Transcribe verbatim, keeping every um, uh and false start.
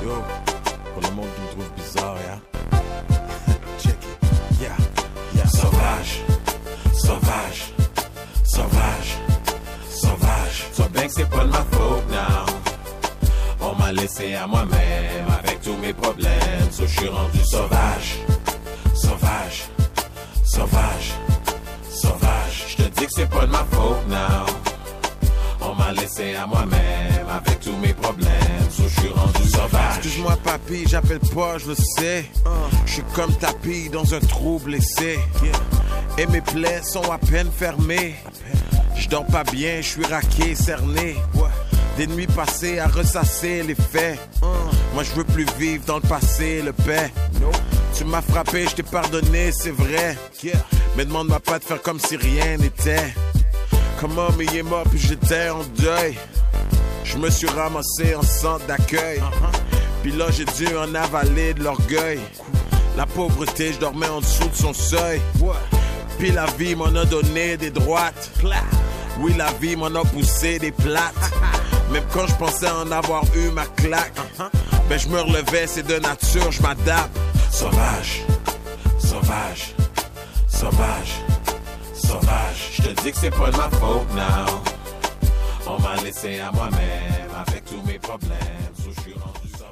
Yo, pour le monde qui me trouve bizarre, yeah. Check it, yeah, yeah. Sauvage, sauvage, sauvage, sauvage. Toi bien que c'est pas de ma faute, now. On m'a laissé à moi-même avec tous mes problèmes. So je suis rendu sauvage, sauvage, sauvage, sauvage. Je te dis que c'est pas de ma faute, now. On m'a laissé à moi-même avec tous mes problèmes. So je suis rendu sauvage. Excuse-moi papi, j'appelle pas, je le sais. Je suis comme tapis dans un trou blessé. Et mes plaies sont à peine fermées. Je dors pas bien, je suis raqué, cerné. Des nuits passées à ressasser les faits. Moi je veux plus vivre dans le passé, le paix. Tu m'as frappé, je t'ai pardonné, c'est vrai. Mais demande-moi pas de faire comme si rien n'était. Comment mais il est mort puis j'étais en deuil. Je me suis ramassé en centre d'accueil. Puis là j'ai dû en avaler de l'orgueil. La pauvreté, je dormais en dessous de son seuil. Puis la vie m'en a donné des droites. Oui, la vie m'en a poussé des plates. Même quand je pensais en avoir eu ma claque, ben je me relevais, c'est de nature, je m'adapte. Sauvage, sauvage, sauvage, sauvage. Je te dis que c'est pas de ma faute, now. On m'a laissé à moi-même avec tous mes problèmes. So je suis rendu sauvage.